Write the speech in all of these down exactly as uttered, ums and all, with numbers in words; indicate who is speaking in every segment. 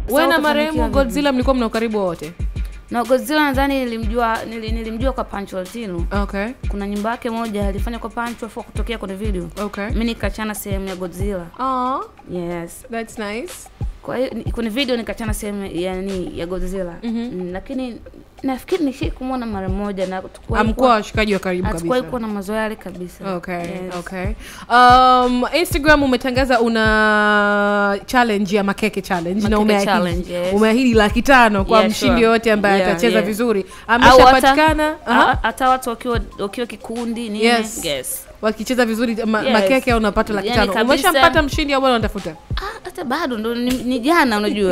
Speaker 1: Wewe na marehemu Godzilla mlikuwa mna ukaribu wote?
Speaker 2: Na Godzilla nadhani nilimjua nilimjua kwa Pancho Latino.
Speaker 1: Okay.
Speaker 2: Kuna nyimbo yake moja alifanya kwa Pancho afu kutokea kwenye video.
Speaker 1: Okay.
Speaker 2: Mimi nikachana sehemu ya Godzilla.
Speaker 1: Oh.
Speaker 2: Yes.
Speaker 1: That's nice.
Speaker 2: Kwa hiyo kwenye video nikachana sehemu ya nini ya Godzilla.
Speaker 1: Mm -hmm.
Speaker 2: mm, lakini nafikiri nishi kumuona mara moja na
Speaker 1: tukua amkuwa washikaji wa karibu kabisa.
Speaker 2: Tukua iko na mazoea kabisa.
Speaker 1: Okay. Yes. Okay. Um Instagram umetangaza una challenge ya makeke challenge makeke na umeahidi yes. umeahidi laki tano kwa yeah, mshindi sure. yote ambaye yeah, atacheza yeah. vizuri. Ameshapatikana
Speaker 2: hata watu wakiwa wakiwa kikundi nini
Speaker 1: yes.
Speaker 2: yes.
Speaker 1: wakicheza vizuri ma, yes. makeke unapata laki tano. Yani umeshampata mshindi au bado unatafuta?
Speaker 2: Ah hata bado ndo ni, ni jana unajua.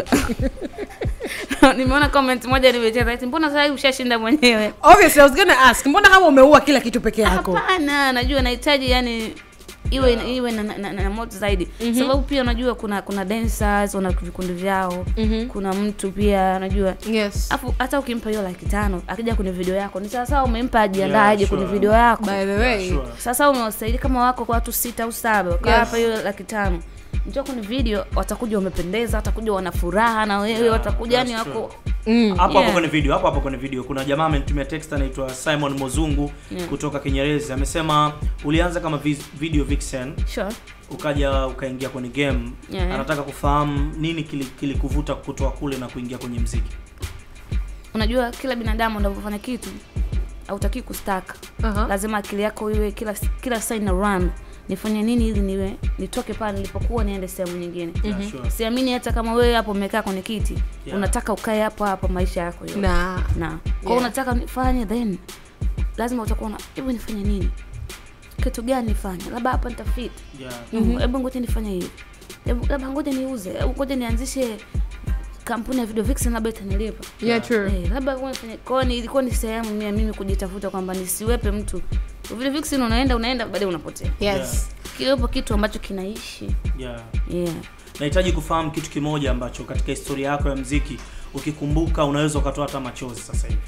Speaker 2: Nimeona comment moja nimecheza eti mbona sasa ushashinda mwenyewe.
Speaker 1: Obviously I was going to ask mbona kama umeua kila kitu peke yako?
Speaker 2: Hapana, najua nahitaji yani iwe yeah. iwe na, na, na, na moto zaidi. Mm -hmm. Sababu pia unajua kuna kuna dancers wana vikundi vyao. Mm -hmm. Kuna mtu pia unajua.
Speaker 1: Yes.
Speaker 2: Afu hata ukimpa hiyo laki tano akija kwenye video yako ni sawa sawa umempa ajiandaa aje yeah, sure. kwenye video yako.
Speaker 1: By the way,
Speaker 2: yeah, sure. Sasa umewasaidia kama wako kwa watu sita au saba kwa yes. hapa hiyo laki tano. Njoo kwenye video watakuja wamependeza, watakuja wana furaha na wewe yeah, watakuja yani wako
Speaker 3: mm. hapo hapo kwenye video, hapo hapo kwenye video kuna jamaa amenitumia text anaitwa Simon Mozungu yeah. kutoka Kinyerezi. Amesema ulianza kama video vixen.
Speaker 2: Sure.
Speaker 3: Ukaja ukaingia kwenye game.
Speaker 2: Yeah, yeah.
Speaker 3: Anataka kufahamu nini kilikuvuta kili kutoa kule na kuingia kwenye muziki.
Speaker 2: Unajua kila binadamu anapofanya kitu hautaki kustaka. Uh-huh. Lazima akili yako iwe kila kila saa ina run. Nifanye nini ili niwe nitoke pale nilipokuwa niende sehemu nyingine.
Speaker 3: Yeah, mm-hmm. sure.
Speaker 2: Siamini hata kama wewe hapo umekaa kwenye kiti, yeah. unataka ukae hapo hapo maisha yako yote.
Speaker 1: Na
Speaker 2: na kwa yeah. unataka nifanye then lazima utakuwa na hebu nifanye nini? Kitu gani nifanye? Labda hapa nitafit.
Speaker 3: Yeah.
Speaker 2: Mm-hmm. Hebu ngoja nifanye hivi. Hebu labda ngoja niuze. Hebu ngoja nianzishe kampuni ya video vixen labda itanilipa.
Speaker 1: Yeah, true.
Speaker 2: Eh, labda nifanye kwa ni ilikuwa ni sehemu mimi mimi kujitafuta kwamba nisiwepe mtu. Video vixen unaenda unaenda baadaye unapotea.
Speaker 1: Yes. Yeah.
Speaker 2: Kiwepo kitu ambacho kinaishi.
Speaker 3: Yeah.
Speaker 2: Yeah.
Speaker 3: Nahitaji kufahamu kitu kimoja ambacho katika historia yako ya muziki ukikumbuka unaweza ukatoa hata machozi sasa hivi.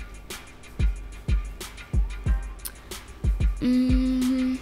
Speaker 2: Mm.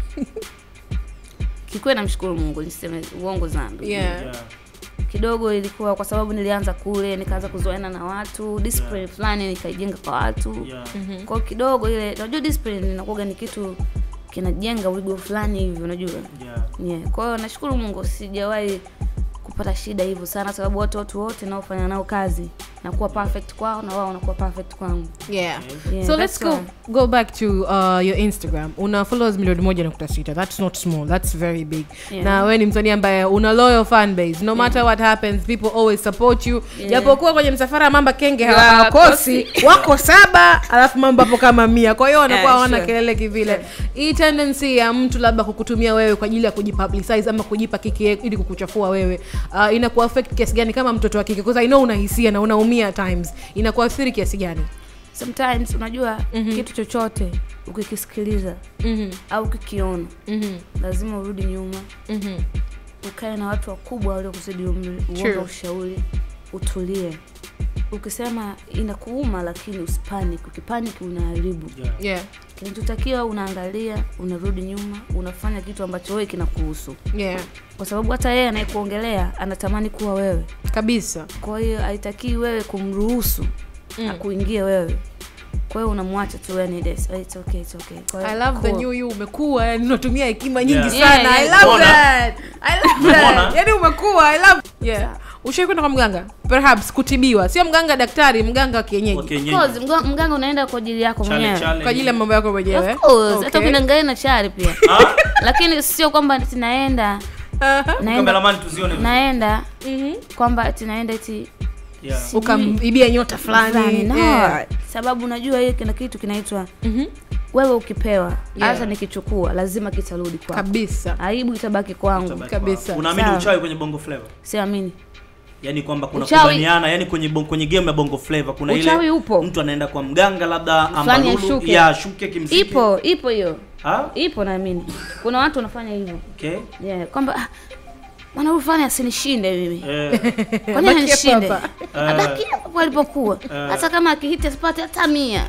Speaker 2: Kikweli namshukuru Mungu niseme uongo zambi.
Speaker 1: Yeah.
Speaker 3: Yeah.
Speaker 2: Kidogo ilikuwa kwa sababu nilianza kule nikaanza kuzoeana na watu, discipline yeah. fulani nikaijenga kwa watu.
Speaker 3: Yeah.
Speaker 2: Mm-hmm. Kwa kidogo ile unajua discipline inakuwa ni kitu kinajenga wigo fulani hivi unajua.
Speaker 3: Yeah.
Speaker 2: Yeah. Kwa hiyo nashukuru Mungu sijawahi kupata shida hivyo sana sababu watu watu wote naofanya nao kazi na kuwa perfect kwao na wao wanakuwa perfect kwangu.
Speaker 1: Yeah. Yeah. So let's go why. go back to uh, your Instagram. Una followers milioni moja nukta sita. That's not small. That's very big. Yeah. Na wewe ni msanii ambaye una loyal fan base. No matter yeah. what happens, people always support you. Japokuwa yeah. kwenye msafara Mamba Kenge hawakosi, wako saba, alafu Mamba hapo kama mia. Kwa hiyo wanakuwa yeah, wana sure. kelele kivile. Yeah. Hii tendency ya mtu labda kukutumia wewe kwa ajili ya kujipublicize ama kujipa kiki ili kukuchafua wewe, uh, inakuwa affect kiasi gani kama mtoto wa kike? Because I know una hisia na unaumia times. Inakuathiri kiasi gani?
Speaker 2: Sometimes unajua mm-hmm. kitu chochote ukikisikiliza mm-hmm. au ukikiona mm-hmm. lazima urudi nyuma.
Speaker 1: Mhm.
Speaker 2: Ukae na watu wakubwa wale kuzidi umri, uombe ushauri, utulie. Ukisema inakuuma lakini usipanic, ukipanic unaharibu.
Speaker 3: Yeah.
Speaker 1: Yeah.
Speaker 2: Kinachotakiwa unaangalia, unarudi nyuma, unafanya kitu ambacho wewe kinakuhusu.
Speaker 1: Yeah.
Speaker 2: Kwa sababu hata yeye anayekuongelea anatamani kuwa wewe
Speaker 1: kabisa.
Speaker 2: Kwa hiyo haitaki wewe kumruhusu mm. akuingie wewe. Kwa hiyo unamwacha tu yani this. It's okay, it's okay. Kwa hiyo
Speaker 1: I love cool. the new you umekuwa yani unatumia hekima nyingi
Speaker 3: yeah.
Speaker 1: sana.
Speaker 2: Yeah, yeah.
Speaker 1: I love Mona. that. I love that.
Speaker 3: Mona.
Speaker 1: Yani umekuwa I love. Yeah. Ushawahi kwenda kwa mganga? Perhaps kutibiwa. Sio mganga daktari, mganga wa kienyeji.
Speaker 3: Okay,
Speaker 2: of course, mganga, mganga unaenda kwa ajili yako mwenyewe.
Speaker 1: Kwa ajili ya mambo yako mwenyewe.
Speaker 2: Of course. Okay. Hata ukiangalia na chari pia. Lakini sio kwamba tunaenda
Speaker 3: uh-huh. naenda tuzione.
Speaker 2: Naenda
Speaker 1: mhm
Speaker 2: kwamba tunaenda eti
Speaker 3: yeah.
Speaker 1: ukamibia nyota fulani.
Speaker 2: No.
Speaker 1: Yeah.
Speaker 2: Sababu unajua hiyo kuna kitu kinaitwa
Speaker 1: mhm
Speaker 2: wewe ukipewa hata
Speaker 1: yeah.
Speaker 2: nikichukua lazima kitarudi kwako.
Speaker 1: Kabisa.
Speaker 2: Aibu itabaki kwangu.
Speaker 1: Kabisa.
Speaker 3: Unaamini uchawi kwenye Bongo Flava?
Speaker 2: Siamini.
Speaker 3: Yaani kwamba kuna kubaniana, yani kwenye bon, kwenye game ya Bongo Flava kuna
Speaker 2: uchawi
Speaker 3: ile
Speaker 2: upo.
Speaker 3: Mtu anaenda kwa mganga labda ambalulu ya shuke kimsiki.
Speaker 2: Ipo, ipo hiyo.
Speaker 3: Ha?
Speaker 2: Ipo naamini. Kuna watu wanafanya hivyo.
Speaker 3: Okay.
Speaker 2: Yeah, kwamba maana ufanye asinishinde mimi.
Speaker 3: Eh.
Speaker 2: Kwa nini nishinde?
Speaker 3: Uh,
Speaker 2: Abaki hapo alipokuwa. Uh, hata kama akihiti asipate hata mia.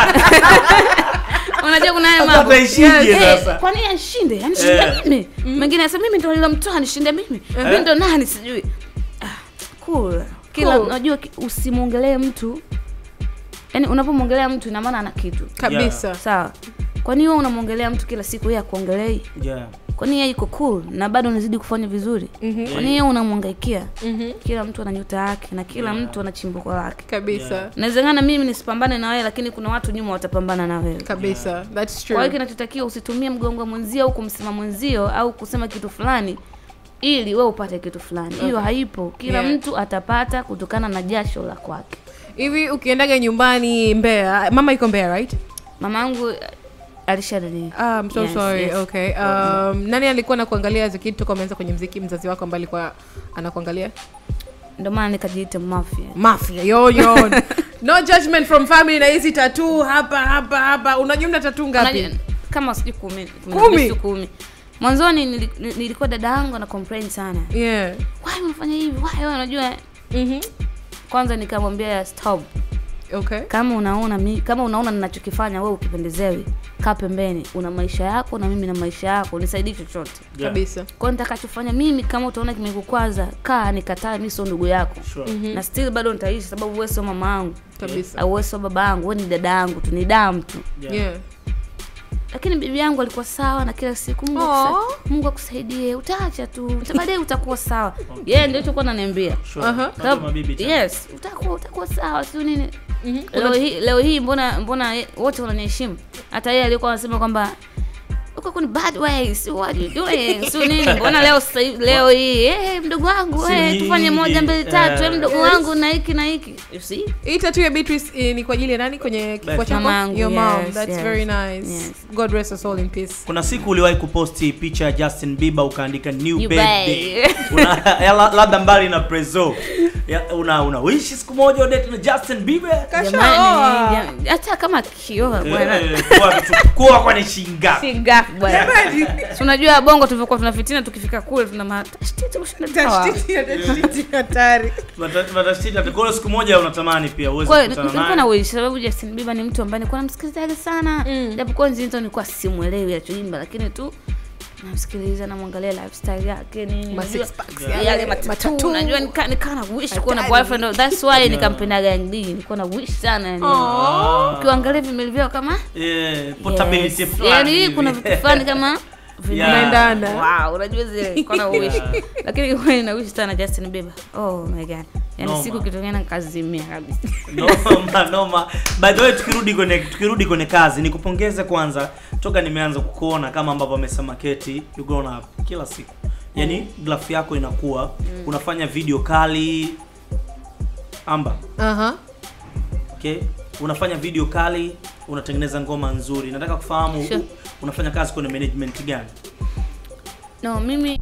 Speaker 2: Unajua kuna haya mambo.
Speaker 3: Sasa.
Speaker 2: Kwa nini ashinde? Yaani shinde mimi. Mwingine anasema mimi ndio nilimtoa nishinde mimi. Mimi ndo nani sijui. Ah, cool. Kila unajua cool. Usimuongelee mtu. Yaani unapomuongelea mtu ina maana ana kitu.
Speaker 1: Kabisa.
Speaker 2: Yeah. Sawa. Kwa nini wewe unamuongelea mtu kila siku yeye akuongelei?
Speaker 3: Yeah.
Speaker 2: Kwa nini yeye yuko cool na bado unazidi kufanya vizuri?
Speaker 1: Mm-hmm.
Speaker 2: Kwa nini yeye unamhangaikia?
Speaker 1: Mm-hmm.
Speaker 2: Kila mtu ana nyota yake na kila yeah. mtu ana chimbuko lake.
Speaker 1: Kabisa. Yeah.
Speaker 2: Inawezekana mimi nisipambane na wewe lakini kuna watu nyuma watapambana na wewe.
Speaker 1: Kabisa. Yeah. That's true.
Speaker 2: Kwa hiyo kinachotakiwa usitumie mgongo mwenzio au kumsema mwenzio au kusema kitu fulani ili wewe upate kitu fulani. Hiyo okay. haipo. Kila yeah. mtu atapata kutokana na jasho la kwake.
Speaker 1: Hivi ukiendaga nyumbani Mbeya, mama iko Mbeya, right?
Speaker 2: Mamangu alishadani.
Speaker 1: Ah, I'm so yes, sorry. Yes. Okay. Um, mm-hmm. nani alikuwa anakuangalia as a kid toka umeanza kwenye muziki? Mzazi wako ambaye alikuwa anakuangalia?
Speaker 2: Ndio maana nikajiita Mafia.
Speaker 1: Mafia. Yo yo. No judgment from family na hizi tattoo hapa hapa hapa. Unajua tattoo ngapi?
Speaker 2: Kama sijui kumi. kumi. kumi. Mwanzoni nilikuwa dada yangu ana complain sana.
Speaker 1: Yeah.
Speaker 2: Why unafanya hivi? Why wewe unajua? Mhm. Kwanza nikamwambia stop.
Speaker 1: Okay.
Speaker 2: Kama unaona mimi kama unaona ninachokifanya wewe ukipendezewi, kaa pembeni. Una maisha yako na mimi na maisha yako, nisaidie chochote.
Speaker 1: Yeah. Kabisa.
Speaker 2: Kwa nini nitakachofanya mimi kama utaona kimekukwaza, kaa nikataa, mimi sio ndugu yako.
Speaker 3: Sure.
Speaker 2: Mm-hmm. Na still bado nitaishi sababu wewe sio mama yangu.
Speaker 1: Kabisa.
Speaker 2: Au wewe sio baba yangu, wewe ni dada yangu, tu ni damu tu.
Speaker 1: Yeah. yeah.
Speaker 2: Lakini bibi yangu alikuwa sawa na kila siku Mungu akusaidie. Mungu akusaidie, utaacha tu. Baadaye utakuwa sawa. Yeye yeah, ndio alichokuwa ananiambia.
Speaker 3: Sure. Uh-huh.
Speaker 2: Yes, utakuwa utakuwa sawa, sio nini? Mm-hmm. Leo hii leo hii mbona mbona wote wananiheshimu. Hata yeye alikuwa anasema kwamba uko kuna bad ways, what are you doing? Sio nini? Mbona leo leo hii eh mdogo wangu eh tufanye moja mbili tatu eh mdogo wangu na hiki na hiki. You see?
Speaker 1: Hii tattoo ya Beatrice eh, ni kwa ajili ya nani kwenye kifua chako?
Speaker 2: Your mom.
Speaker 1: That's
Speaker 2: yes.
Speaker 1: very nice. Yes. God rest her soul in peace.
Speaker 3: Kuna siku uliwahi kuposti picha ya Justin Bieber ukaandika new, new birthday. Una labda mbali na Prezo. Ya, una una wish siku moja udate na Justin Bieber?
Speaker 2: Jamani, hata kama kioa bwana.
Speaker 3: Kwa kwa ni shinga.
Speaker 2: Shinga bwana. Unajua bongo tulivyokuwa tunafitina tukifika kule tuna matashiti kushinda
Speaker 1: tashiti hatari.
Speaker 3: Matashiti atakolo siku moja unatamani pia uweze
Speaker 2: kukutana naye. Nilikuwa na wish sababu Justin Bieber ni mtu ambaye nilikuwa namsikilizaga sana. Japo kwa nzinzo nilikuwa simuelewi alichoimba lakini tu namsikiliza na muangalia lifestyle yake nini yale matatu unajua nikana wish kuwa na boyfriend. That's why nikampenda Gang D. Nilikuwa na wish sana yani ukiangalia vimeli vyao kama
Speaker 3: eh portability fulani
Speaker 2: yani kuna vitu fulani kama vinaendana. Wow, unajua zile kuna wish lakini wewe na wish sana Justin Bieber. Oh my god, yani siku kitongea na kazi mia kabisa.
Speaker 3: Noma noma. By the way, tukirudi kwenye tukirudi kwenye kazi nikupongeze kwanza toka nimeanza kukuona kama ambavyo amesema Keti you grown up kila siku. Yaani graph yako inakuwa mm. unafanya video kali Amba.
Speaker 1: Aha. Uh-huh.
Speaker 3: Okay? Unafanya video kali, unatengeneza ngoma nzuri. Nataka kufahamu sure. unafanya kazi kwenye management gani?
Speaker 2: No, mimi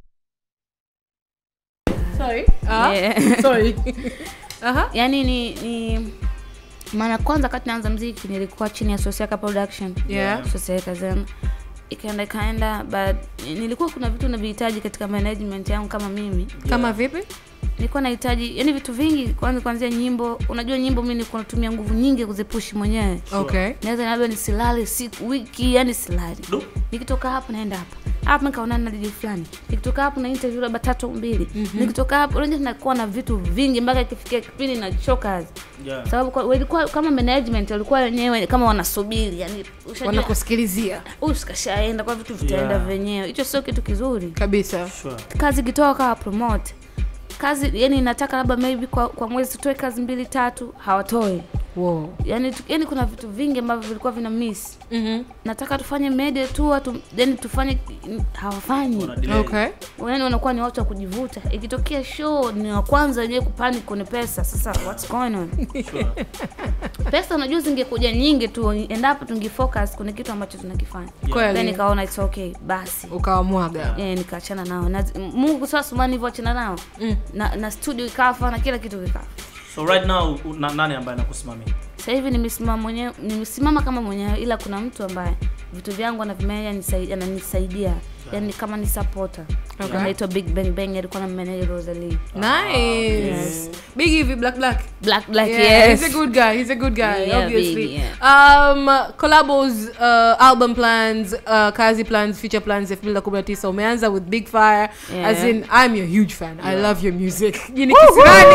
Speaker 1: sorry. Ah, yeah. Sorry.
Speaker 2: Aha. Uh-huh. Yaani ni ni maana kwanza wakati naanza muziki nilikuwa chini ya Sosiaka Production.
Speaker 1: Yeah.
Speaker 2: Sosiaka Zen. Ikaenda kaenda but nilikuwa kuna vitu navihitaji katika management yangu kama mimi.
Speaker 1: Yeah. Kama vipi?
Speaker 2: Nilikuwa nahitaji yani vitu vingi kwanza kuanzia nyimbo. Unajua nyimbo mimi nilikuwa natumia nguvu nyingi kuzipush mwenyewe.
Speaker 1: Okay.
Speaker 2: Naweza labda nisilale siku wiki yani silali. Nikitoka hapo naenda hapa. Hapo nikaona na D J fulani. Nikitoka hapo na interview labda tatu mbili. Mm-hmm. Nikitoka hapo unajua nakuwa na vitu vingi mpaka ikifikia kipindi na choka.
Speaker 3: Yeah.
Speaker 2: Sababu walikuwa kama management walikuwa wenyewe kama wanasubiri yani
Speaker 1: wanakusikilizia.
Speaker 2: Usikashaenda kwa vitu vitaenda yeah. venyewe. Hicho sio kitu kizuri.
Speaker 1: Kabisa.
Speaker 3: Sure.
Speaker 2: Kazi kitoka kwa promote. Kazi yani nataka labda maybe kwa, kwa mwezi tutoe kazi mbili tatu hawatoi.
Speaker 1: Wow.
Speaker 2: Yani yani kuna vitu vingi ambavyo vilikuwa vina miss.
Speaker 1: Mhm.
Speaker 2: Nataka tufanye media tu watu then tufanye hawafanyi.
Speaker 1: Okay.
Speaker 2: Yaani wanakuwa ni watu wa kujivuta. Ikitokea show ni wa kwanza wenyewe kupanic kwenye pesa. Sasa what's going on?
Speaker 3: Sure.
Speaker 2: Pesa unajua zingekuja nyingi tu endapo tungefocus kwenye kitu ambacho tunakifanya.
Speaker 1: Yeah.
Speaker 2: Then nikaona it's okay basi.
Speaker 1: Ukaamwaga.
Speaker 2: Eh, nikaachana nao. Na Mungu sasa sumani hivyo achana nao. Mm. Na na studio ikafa na kila kitu kikafa.
Speaker 3: So right now na, nani ambaye anakusimamia?
Speaker 2: Sasa hivi nimesimama mwenyewe, nimesimama kama mwenyewe ila kuna mtu ambaye vitu vyangu anavimenya nisaidia ananisaidia. Yeah. Yani kama ni supporter. Okay. Anaitwa Big Bang Bang alikuwa na manager Rosalie.
Speaker 1: Nice. Yes. Big hivi black black.
Speaker 2: Black black
Speaker 1: yeah,
Speaker 2: yes.
Speaker 1: He's a good guy. He's a good guy yeah, obviously.
Speaker 2: Big, yeah.
Speaker 1: Um collabos, uh, album plans, uh, kazi plans, future plans elfu mbili kumi na tisa umeanza with Big Fire. Yeah. As in I'm your huge fan. Yeah. I love your music. Yini kisirani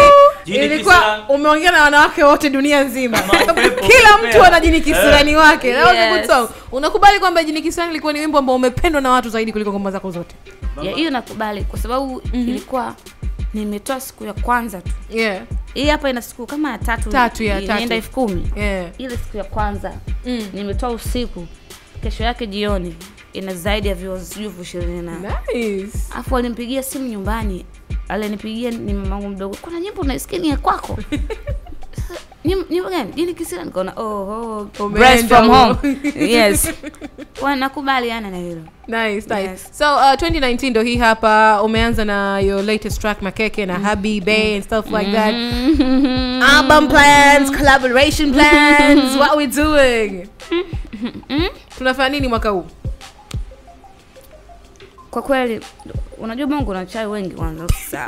Speaker 1: ilikuwa umeongea na wanawake wote dunia nzima. Kila mtu ana Jini Kisirani wake. That was a good song. Unakubali kwamba Jini Kisirani ilikuwa ni wimbo ambao umependwa na watu zaidi kuliko ngoma zako zote?
Speaker 2: Yeah, hiyo nakubali kwa sababu mm-hmm. ilikuwa nimetoa siku ya kwanza tu.
Speaker 1: Yeah.
Speaker 2: Hii hapa ina siku kama ya tatu.
Speaker 1: Tatu ya tatu.
Speaker 2: Inaenda elfu kumi.
Speaker 1: Yeah.
Speaker 2: Ile siku ya kwanza mm. nimetoa usiku. Kesho yake jioni ina zaidi ya views elfu ishirini na.
Speaker 1: Nice.
Speaker 2: Afu alimpigia simu nyumbani. Alinipigia ni mamangu mdogo. Kuna nyimbo unaisikia ni ya kwako? Nyimbo gani? Jini Kisirani nikaona oh oh Breast from home. Yes. Kwa nakubaliana na hilo.
Speaker 1: Nice, nice. Yes. So uh, twenty nineteen ndo hii hapa umeanza na your latest track Makeke na Happy Bay and stuff like that. Mm-hmm. Album plans, collaboration plans, what we doing? Tunafanya nini mwaka huu?
Speaker 2: Kwa kweli unajua Mungu na chai wengi kwanza sawa.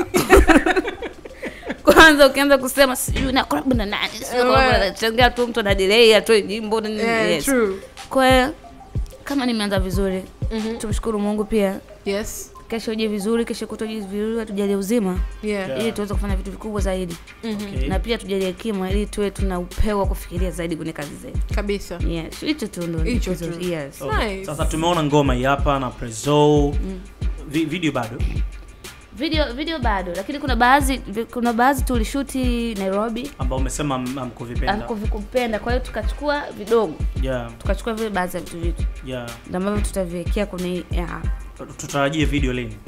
Speaker 2: Kwanza ukianza kusema sijui na collab na nani sio kwa changia tu mtu na delay atoe nyimbo na
Speaker 1: yeah, yes. True.
Speaker 2: Kwa kama nimeanza vizuri mm-hmm. tumshukuru Mungu pia.
Speaker 1: Yes.
Speaker 2: Kesho uje vizuri, kesho kutoje vizuri, tujalie uzima.
Speaker 1: Yeah.
Speaker 2: Ili tuweze kufanya vitu vikubwa zaidi. Mm-hmm. Okay. Na pia tujalie hekima ili tuwe tuna upeo wa kufikiria zaidi kwenye kazi zetu.
Speaker 1: Kabisa.
Speaker 2: Yes, hicho tu ndio.
Speaker 1: Hicho tu.
Speaker 2: Yes.
Speaker 3: Okay. Nice. Sasa tumeona ngoma hii hapa na Prezo. Mm. Vi- video bado?
Speaker 2: Video video bado, lakini kuna baadhi kuna baadhi tulishuti Nairobi
Speaker 3: ambao umesema amkuvipenda.
Speaker 2: Amkuvikupenda, kwa hiyo tukachukua vidogo.
Speaker 3: Yeah.
Speaker 2: Tukachukua vile baadhi ya vitu vitu.
Speaker 3: Yeah.
Speaker 2: Ndio ambavyo tutaviwekea kwenye yeah.
Speaker 3: Tutarajie video lini?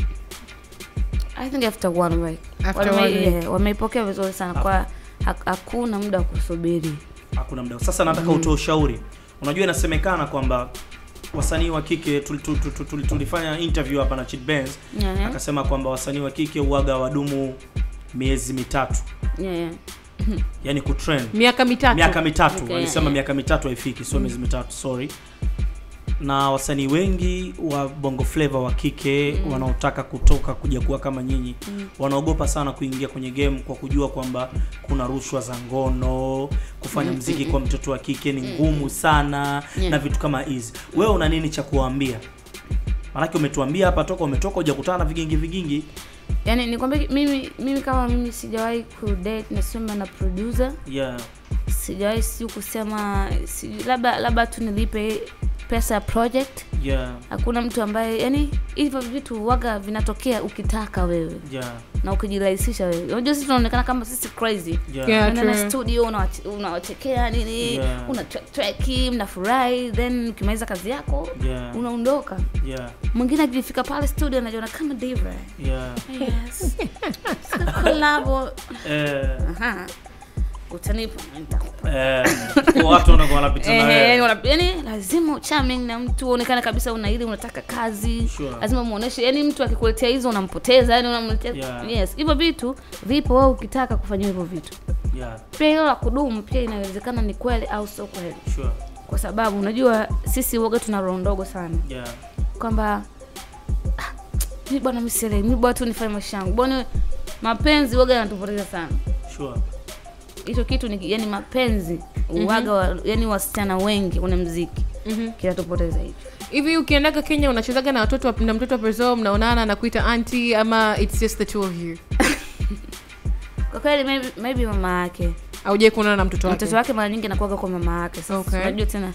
Speaker 2: I think after one week.
Speaker 1: After one week.
Speaker 2: Yeah, wameipokea vizuri sana after. Kwa hakuna muda wa kusubiri.
Speaker 3: Hakuna muda. Sasa nataka mm. utoe ushauri. Unajua inasemekana kwamba wasanii wa kike tulifanya tul, tul, tul, tul, interview hapa na Chid Benz yeah, yeah. akasema kwamba wasanii wa kike uaga wadumu miezi mitatu.
Speaker 2: Yeah, yeah.
Speaker 3: Yaani kutrend
Speaker 1: miaka mitatu.
Speaker 3: Miaka mitatu.
Speaker 2: Okay,
Speaker 3: Alisema
Speaker 2: yeah.
Speaker 3: miaka mitatu haifiki, sio miezi mitatu, sorry. Na wasanii wengi wa Bongo Flava wa kike mm. wanaotaka kutoka kuja kuwa kama nyinyi mm. wanaogopa sana kuingia kwenye game kwa kujua kwamba kuna rushwa za ngono, kufanya mm. muziki kwa mtoto wa kike ni ngumu sana yeah. na vitu kama hizi. Wewe una nini cha kuwaambia? Maana umetuambia hapa toka umetoka hujakutana na vigingi vigingi.
Speaker 2: Yaani nikwambie mimi mimi kama mimi sijawahi ku date na sema na producer.
Speaker 3: Yeah.
Speaker 2: Sijawahi si kusema si, labda labda tu nilipe pesa project.
Speaker 3: Yeah.
Speaker 2: Hakuna mtu ambaye yani hivyo vitu waga vinatokea ukitaka wewe.
Speaker 3: Yeah.
Speaker 2: Na ukijirahisisha wewe. Unajua sisi tunaonekana kama sisi crazy.
Speaker 1: Yeah. Yeah,
Speaker 2: na studio unawachekea nini? Yeah. Una track track mnafurahi then ukimaliza kazi yako yeah. unaondoka.
Speaker 3: Yeah.
Speaker 2: Mwingine akifika pale studio anajiona kama diva.
Speaker 3: Yeah.
Speaker 2: Yes. Collabo.
Speaker 3: Eh.
Speaker 2: Aha. Utanipa nitakupa.
Speaker 3: Eh, kwa watu wanakuwa wanapita na wewe.
Speaker 2: Eh, yani lazima charming na mtu uonekane kabisa una ile unataka kazi.
Speaker 3: Sure.
Speaker 2: Lazima muoneshe, yani mtu akikuletea hizo unampoteza, yani unamletea. Yeah. Yes, hivyo vitu vipo wewe ukitaka kufanya hivyo vitu.
Speaker 3: Yeah.
Speaker 2: Pia hilo la kudumu pia inawezekana ni kweli au sio kweli.
Speaker 3: Sure.
Speaker 2: Kwa sababu unajua sisi woga tuna roho ndogo sana.
Speaker 3: Yeah.
Speaker 2: Kwamba ni bwana msele, ni bwana tu nifanye maisha yangu. Bwana mapenzi woga yanatupoteza sana.
Speaker 3: Sure.
Speaker 2: Hicho kitu ni yani mapenzi uwaga wa, yani wasichana wengi una muziki mm-hmm. kinatupoteza hicho.
Speaker 1: Hivi ukiendaga Kenya unachezaga na watoto na mtoto wa Prezo mnaonana na kuita auntie ama it's just the two of you?
Speaker 2: Kwa kweli maybe, maybe mama yake.
Speaker 1: Au je kuonana na mtoto wake?
Speaker 2: Mtoto wake mara nyingi anakuwa kwa mama yake. Sasa okay. Unajua tena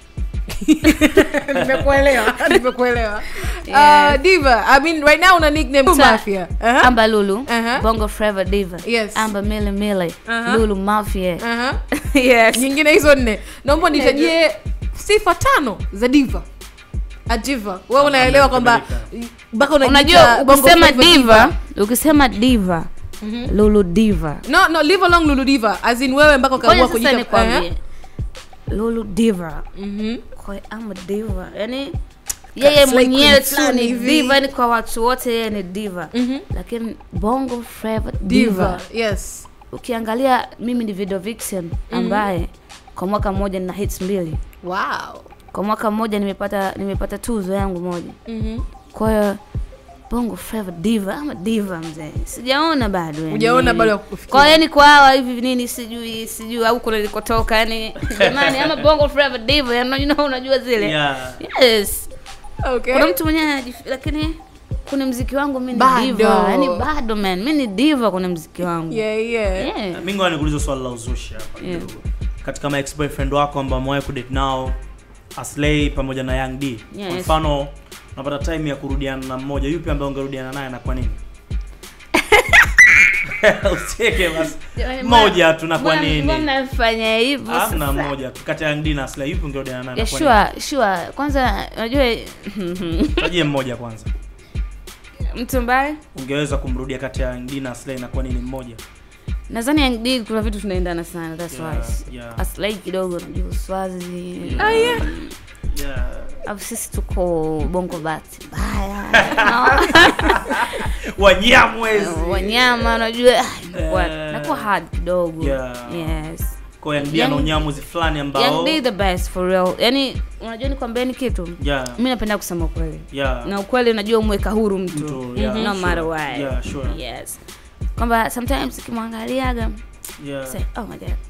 Speaker 1: nimekuelewa nimekuelewa. Yeah. Uh, Diva, I mean right now una nickname Mafia.
Speaker 2: Uh-huh. Amba Lulu,
Speaker 1: uh-huh.
Speaker 2: Bongo Flava Diva.
Speaker 1: Yes.
Speaker 2: Amba Mile Mile,
Speaker 1: uh-huh.
Speaker 2: Lulu Mafia.
Speaker 1: Uh-huh. Yes. Nyingine hizo nne. Naomba nitajie sifa tano za Diva. A diva. Wewe unaelewa kwamba mpaka
Speaker 2: unajua ukisema diva, ukisema diva, mm-hmm. Lulu Diva.
Speaker 1: No, no, leave along Lulu Diva. As in wewe mpaka kaamua kujiita
Speaker 2: kwambie. Lulu Diva.
Speaker 1: Mhm.
Speaker 2: Kwa I'm a diva. Yaani yeye mwenyewe tu ni diva, ni kwa watu wote yeye ni diva. Mm-hmm. Lakini Bongo Flava diva.
Speaker 1: Diva. Yes.
Speaker 2: Ukiangalia mimi ni video vixen ambaye mm-hmm. kwa mwaka mmoja nina hits mbili.
Speaker 1: Wow.
Speaker 2: Kwa mwaka mmoja nimepata nimepata tuzo yangu moja.
Speaker 1: Mhm.
Speaker 2: Kwa hiyo Bongo Flava diva ama diva mzee. Sijaona bado yani.
Speaker 1: Hujaona bado kufikia.
Speaker 2: Kwa yani kwa hawa hivi nini sijui sijui au kuna nilikotoka yani jamani ama Bongo Flava diva yani unajua unajua zile.
Speaker 3: Yeah.
Speaker 2: Yes.
Speaker 1: Okay.
Speaker 2: Kuna mtu mwenyewe lakini kuna muziki wangu mimi ni diva. Yaani bado man, mimi ni diva kuna muziki wangu.
Speaker 1: Yeah, yeah.
Speaker 2: yeah.
Speaker 3: Mimi ngoja nikuulize swali la uzushi hapa kidogo. Yeah. Katika my ex boyfriend wako ambao mwae ku date now, Aslay pamoja na Young D. Yes. Kwa mfano, unapata time ya kurudiana na mmoja, yupi ambaye ungerudiana naye na kwa nini? Usieke basi. Moja tu na kwa nini?
Speaker 2: Mbona mnafanya hivyo sasa?
Speaker 3: Hamna moja tu kati ya Young D na Aslay, yupi ungerudiana naye na
Speaker 2: kwa nini? Yeah, sure, sure. Kwanza unajua
Speaker 3: tajie mmoja kwanza.
Speaker 2: Mtu mbaya?
Speaker 3: Ungeweza kumrudia kati ya Young D na Aslay na kwa nini mmoja?
Speaker 2: Nadhani Young D kuna vitu tunaendana sana, that's
Speaker 3: yeah,
Speaker 2: why.
Speaker 3: Yeah.
Speaker 2: Aslay kidogo unajua Swazi.
Speaker 1: Yeah. Oh yeah.
Speaker 3: Yeah.
Speaker 2: Afu sisi tuko bongo bati. Baya.
Speaker 3: Wanyamwezi.
Speaker 2: Wanyama unajua inakuwa inakuwa hard kidogo.
Speaker 3: Yeah.
Speaker 2: Yes.
Speaker 3: Kwa Young D ana unyamwezi fulani ambao
Speaker 2: Young D the best for real. Yaani unajua nikwambieni kitu?
Speaker 3: Yeah.
Speaker 2: Mimi napenda kusema ukweli.
Speaker 3: Yeah.
Speaker 2: Na ukweli unajua umweka huru mtu.
Speaker 3: Mtu, yeah,
Speaker 2: no
Speaker 3: sure.
Speaker 2: matter what.
Speaker 3: Yeah, sure.
Speaker 2: Yes. Kwamba sometimes kimwangaliaga
Speaker 3: yeah.
Speaker 2: say oh my god.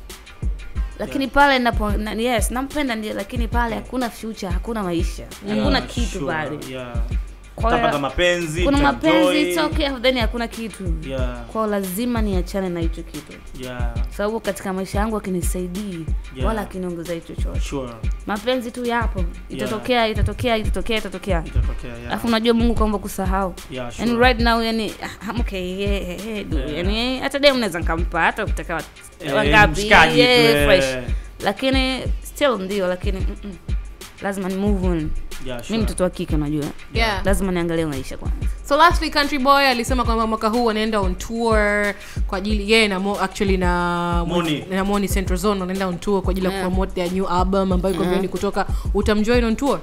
Speaker 2: Lakini yeah. pale napo na, yes nampenda ndio, lakini pale hakuna future, hakuna maisha. Yeah, hakuna kitu sure. pale.
Speaker 3: Yeah. Utapata mapenzi,
Speaker 2: kuna mapenzi it's okay, then hakuna kitu.
Speaker 3: Yeah.
Speaker 2: Kwa lazima niachane na hicho kitu.
Speaker 3: Yeah.
Speaker 2: Sababu katika maisha yangu akinisaidii yeah. wala akiniongeza hicho chochote.
Speaker 3: Sure.
Speaker 2: Mapenzi tu yapo. Itatokea, yeah. itatokea, itatokea, itatokea.
Speaker 3: Itatokea, yeah.
Speaker 2: Alafu unajua Mungu kaomba kusahau.
Speaker 3: Yeah, sure.
Speaker 2: And right now yani I'm okay, yeah, yeah, yeah. yeah. Yani hata dem naweza nikampa hata ukitaka
Speaker 3: eh,
Speaker 2: wangapi,
Speaker 3: yeah,
Speaker 2: yeah, fresh. Lakini still ndio, lakini mm -mm. lazima ni move on.
Speaker 3: Yeah, sure.
Speaker 2: Mimi mtoto wa kike unajua.
Speaker 1: Yeah.
Speaker 2: Lazima niangalie maisha kwanza.
Speaker 1: So lastly Country Boy alisema kwamba mwaka huu anaenda on tour kwa ajili yeye na mo, actually na
Speaker 3: Moni
Speaker 1: na Moni Central Zone anaenda on tour kwa ajili ya yeah. promote their new album ambayo iko yeah. kutoka. Utamjoin on tour?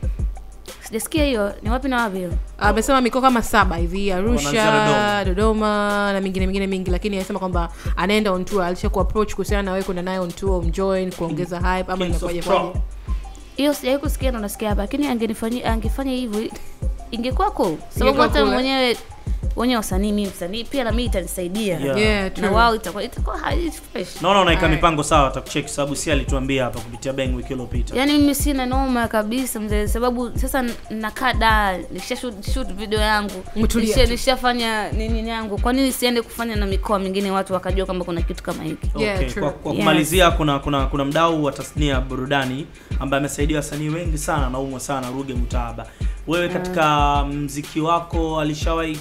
Speaker 2: Sijasikia hiyo. Ni wapi na wapi hiyo?
Speaker 1: Amesema uh, mikoa kama saba hivi, Arusha, Dodoma na mingine mingine mingi, lakini anasema kwamba anaenda on tour. Alishaku approach kuhusiana na wewe kwenda naye on tour, umjoin kuongeza hype ama inakuwaje kwaje?
Speaker 2: Hiyo sijai kusikia na nasikia hapa, lakini angenifanyia angefanya hivyo ingekuwa cool. Sababu hata mwenyewe wenye wasanii mimi msanii pia na mimi itanisaidia.
Speaker 3: Yeah,
Speaker 1: yeah
Speaker 2: na wao itakuwa itakuwa high fresh.
Speaker 3: Naona unaika mipango sawa, atakucheck sababu si alituambia hapa kupitia Bang wiki iliyopita.
Speaker 2: Yaani mimi sina noma kabisa mzee, sababu sasa nakaa da nisha shoot, shoot video yangu. Nisha nishafanya nini yangu. Kwa nini siende kufanya na mikoa mingine watu wakajua kwamba kuna kitu kama hiki?
Speaker 3: Okay, yeah, kwa, kwa kumalizia yes. kuna kuna kuna mdau wa tasnia burudani ambaye amesaidia wasanii wengi sana na umwa sana, Ruge Mutahaba. Wewe katika mziki wako alishawahi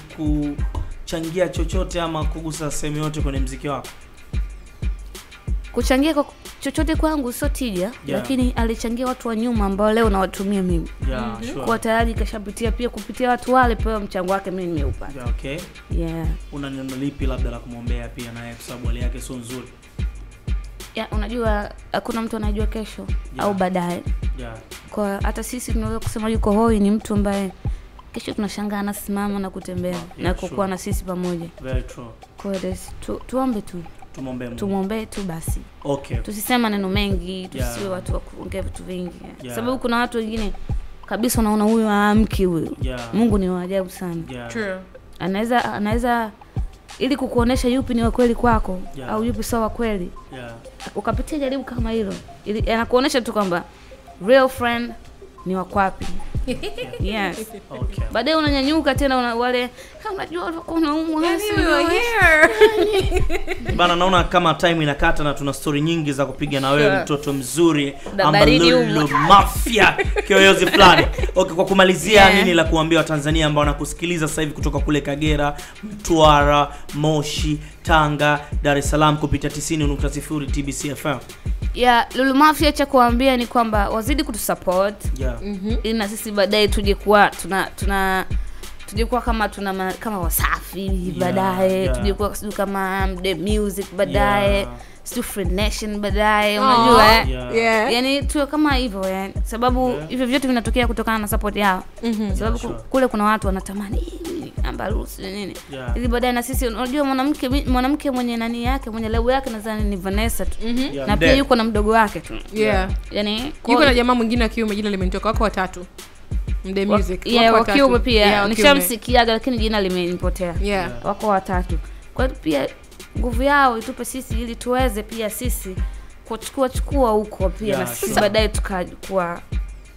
Speaker 3: kuchangia chochote ama kugusa sehemu yote kwenye mziki wako?
Speaker 2: Kuchangia kwa chochote kwangu sio tija, yeah. lakini alichangia watu wa nyuma ambao leo nawatumia mimi.
Speaker 3: Yeah, mm -hmm. sure.
Speaker 2: Kwa tayari kashapitia pia kupitia watu wale pia mchango wake mimi nimeupata.
Speaker 3: Yeah, okay.
Speaker 2: Yeah.
Speaker 3: Una neno lipi labda la kumwombea pia naye kwa sababu hali yake sio nzuri?
Speaker 2: Yeah, unajua hakuna mtu anajua kesho yeah. au baadaye.
Speaker 3: Yeah.
Speaker 2: Kwa hata sisi tunaweza kusema yuko hoi ni mtu ambaye kesho tunashangaa anasimama na kutembea yeah, na kukua sure. na sisi pamoja.
Speaker 3: Very true.
Speaker 2: Kwa hiyo tu, tuombe tu.
Speaker 3: Tumombe Mungu.
Speaker 2: Tumombe tu basi.
Speaker 3: Okay.
Speaker 2: Tusisema neno mengi, tusiwe yeah. watu wa kuongea vitu vingi.
Speaker 3: Yeah.
Speaker 2: Sababu kuna watu wengine kabisa unaona huyu haamki huyu.
Speaker 3: Yeah.
Speaker 2: Mungu ni wa ajabu sana.
Speaker 3: Yeah.
Speaker 1: True.
Speaker 2: Anaweza anaweza ili kukuonesha yupi ni wa kweli kwako yeah. au yupi sawa kweli.
Speaker 3: Yeah.
Speaker 2: Ukapitia jaribu kama hilo. Ili anakuonesha tu kwamba real friend ni wa kwapi. Yes.
Speaker 3: Okay.
Speaker 2: Baadaye unanyanyuka tena una wale unajua ulikuwa unaumwa
Speaker 1: here.
Speaker 3: Bana naona kama time inakata na tuna story nyingi za kupiga na wewe mtoto mzuri Ambalulu Mafia Kiyoyozi fulani. Okay, kwa kumalizia yeah. nini la kuambia Watanzania ambao wanakusikiliza sasa hivi kutoka kule Kagera, Mtwara, Moshi, Tanga, Dar es Salaam kupitia tisini nukta sifuri T B C F M?
Speaker 2: Yeah, Lulu Mafia cha kuambia ni kwamba wazidi kutusupport.
Speaker 3: Yeah.
Speaker 2: Mhm. Ili na sisi baadaye tuje kuwa tuna tuna tuje kuwa kama tuna kama Wasafi yeah, baadaye, yeah. tuje kuwa kama The Music baadaye. Yeah. Stu Free Nation baadaye, unajua
Speaker 1: yeah. yeah.
Speaker 2: yani tuwe kama hivyo yani, sababu hivyo yeah. vyote vinatokea kutokana na support yao. Mm-hmm. Sababu yeah, sure. kule kuna watu wanatamani Ambarusi nini yeah. ili baadaye na sisi unajua mwanamke mwanamke mwenye nani yake mwenye level yake nadhani ni Vanessa tu. Mm-hmm. yeah, na pia yuko na mdogo wake tu.
Speaker 1: Yeah.
Speaker 2: Yani
Speaker 1: yuko na jamaa mwingine wa kiume jina limetoka wako watatu. The Music.
Speaker 2: Yeah, wako kiume pia. Yeah, nishamsikiaga lakini jina limenipotea. Yeah. Wako watatu. Kwa hiyo pia nguvu yao itupe sisi ili tuweze pia sisi kuchukua chukua huko pia yeah, na sisi sure. baadaye tukakuwa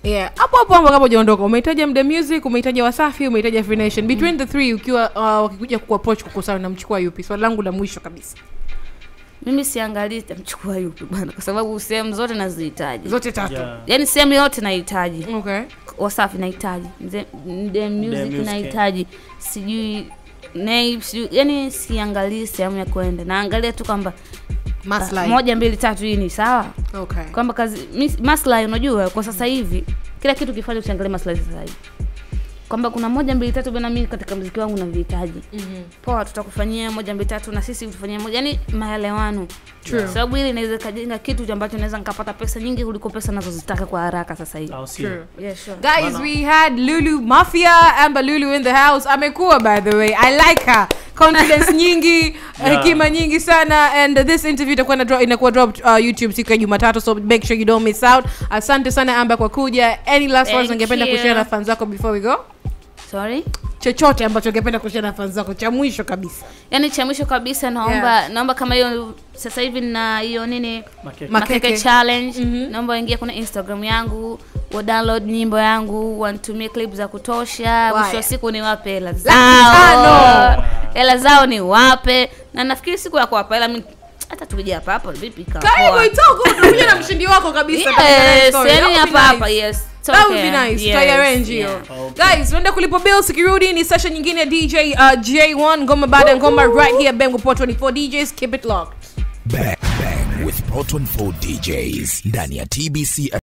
Speaker 1: Yeah, hapo hapo hapo kama hujaondoka. Umehitaji Mde Music, umehitaji Wasafi, umehitaji Afrination. Between mm. the three ukiwa uh, wakikuja kuapproach kukusana na mchukua yupi? Swali langu la mwisho kabisa.
Speaker 2: Mimi siangalii mchukua yupi bwana, kwa sababu sehemu zote nazihitaji.
Speaker 1: Zote tatu.
Speaker 3: Yeah.
Speaker 2: Yaani sehemu yote nahitaji.
Speaker 1: Okay.
Speaker 2: Wasafi nahitaji. Mde Music nahitaji. Sijui Nay, sijui yani siangalii sehemu ya kwenda. Naangalia tu kwamba maslahi moja mbili tatu hii ni sawa.
Speaker 1: Okay.
Speaker 2: Kwamba kazi maslahi unajua kwa sasa hivi kila kitu kifanye usiangalie maslahi sasa hivi. Kwamba kuna moja mbili tatu bwana mimi katika muziki wangu na vihitaji. Mhm. Poa tutakufanyia moja mbili tatu na sisi tufanyia moja. Yaani maelewano. True. Sababu ile inaweza kajenga kitu ambacho naweza nikapata pesa nyingi kuliko pesa ninazozitaka kwa haraka sasa hivi.
Speaker 3: Oh, true.
Speaker 2: Yeah, sure.
Speaker 1: Guys, Bana. We had Lulu Mafia, Amber Lulu in the house. Amekuwa by the way. I like her. Confidence nyingi, hekima yeah. nyingi sana, and this interview itakuwa na drop inakuwa dropped uh, YouTube siku ya Jumatatu, so make sure you don't miss out. Asante sana Amber kwa kuja. Any last words ungependa kushare na fans zako before we go?
Speaker 2: Sorry?
Speaker 1: Chochote ambacho ungependa kushare na fans zako cha mwisho kabisa.
Speaker 2: Yaani cha mwisho kabisa naomba yeah. naomba kama hiyo sasa hivi na hiyo nini Makeke, Makeke challenge mm-hmm. naomba ingia kuna Instagram yangu, wa download nyimbo yangu, wanitumie clip za kutosha, mwisho wa siku ni wape hela zao. Hela zao ni wape. Na nafikiri siku ya kuwapa hela mimi hata tukija hapa hapa vipi kama.
Speaker 1: Karibu itoko tunakuja na mshindi wako kabisa
Speaker 2: yes, yani hapa hapa yes.
Speaker 1: That would be nice. Yes. Arrange you. Okay. Guys, wenda kulipo bill security ni session nyingine D J uh, J one Ngoma Bada Ngoma right here Bang with Pro twenty-four D Js. Keep it locked.
Speaker 4: Bang Bang with Pro twenty-four D Js ndani ya T B C